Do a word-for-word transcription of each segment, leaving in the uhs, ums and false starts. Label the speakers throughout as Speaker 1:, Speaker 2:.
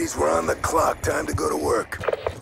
Speaker 1: Ladies, we're on the clock. Time to go to work.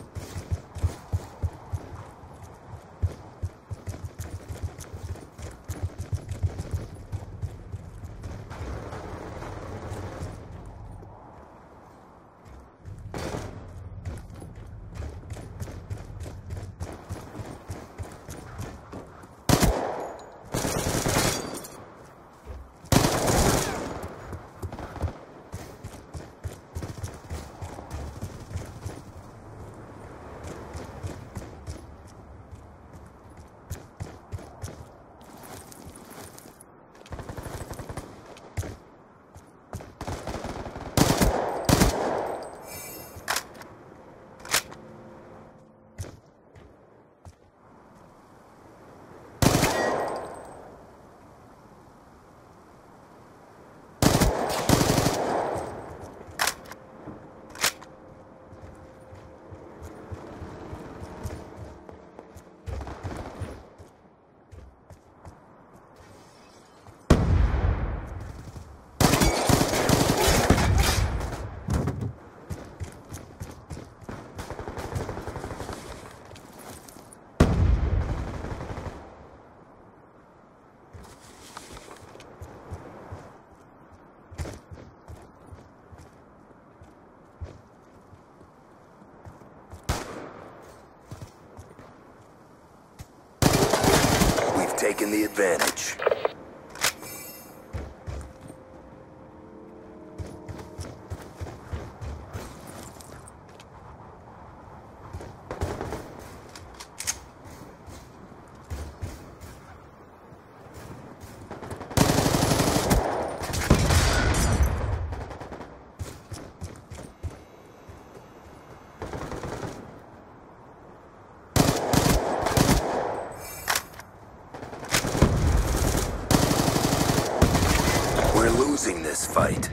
Speaker 1: Taking the advantage. Losing this fight.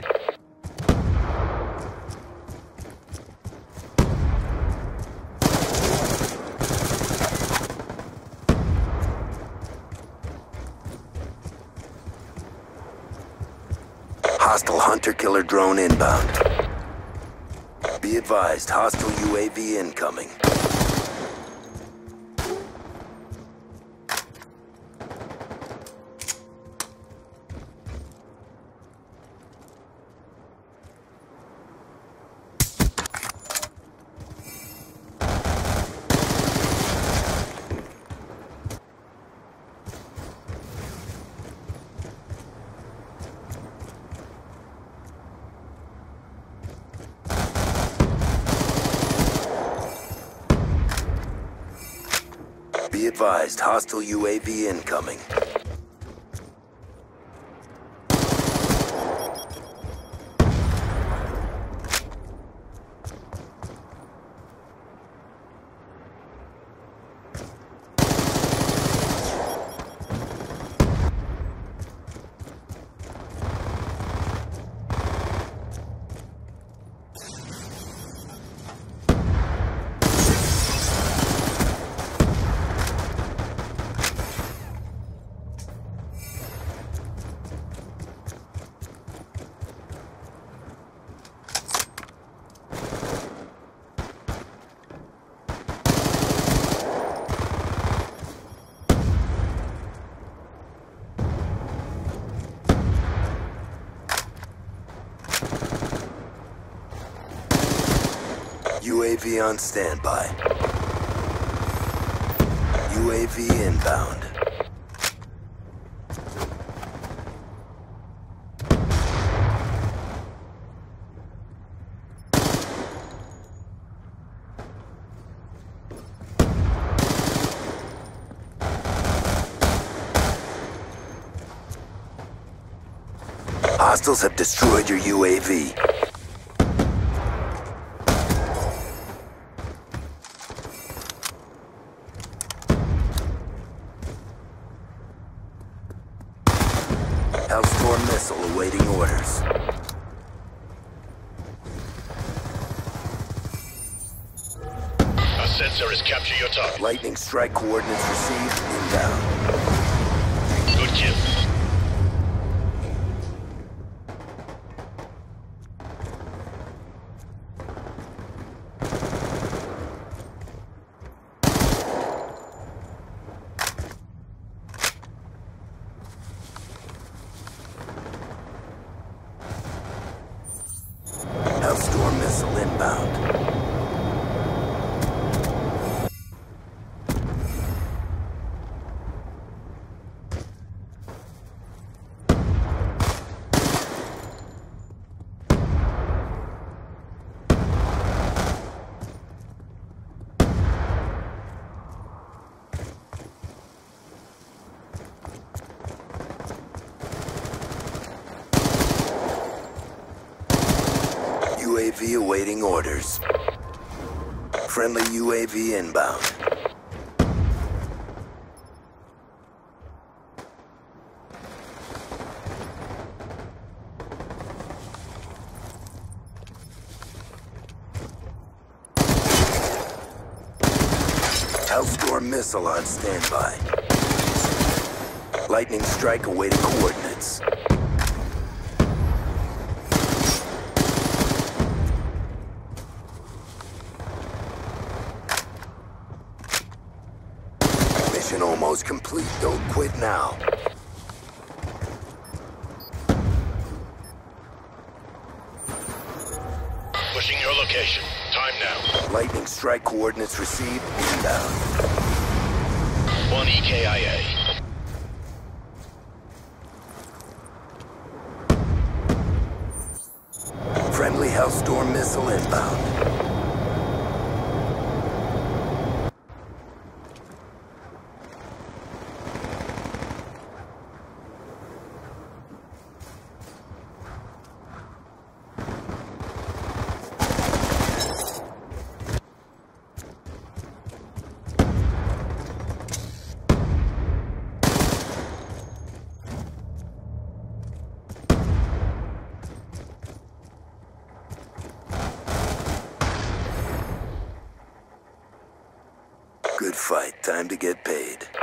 Speaker 1: Hostile hunter-killer drone inbound. Be advised, hostile U A V incoming. Be advised, hostile U A V incoming. U A V on standby. U A V inbound. Hostiles have destroyed your U A V. Hellstorm missile awaiting orders.
Speaker 2: A sensor has captured your target.
Speaker 1: Lightning strike coordinates received. Inbound.
Speaker 2: Good kill.
Speaker 1: missile inbound. U A V awaiting orders. Friendly U A V inbound. Hellstorm missile on standby. Lightning strike awaiting coordinates. Mission almost complete. Don't quit now.
Speaker 2: Pushing your location. Time now.
Speaker 1: Lightning strike coordinates received. Inbound.
Speaker 2: One E K I A.
Speaker 1: Friendly Hellstorm missile inbound. Good fight. Time to get paid.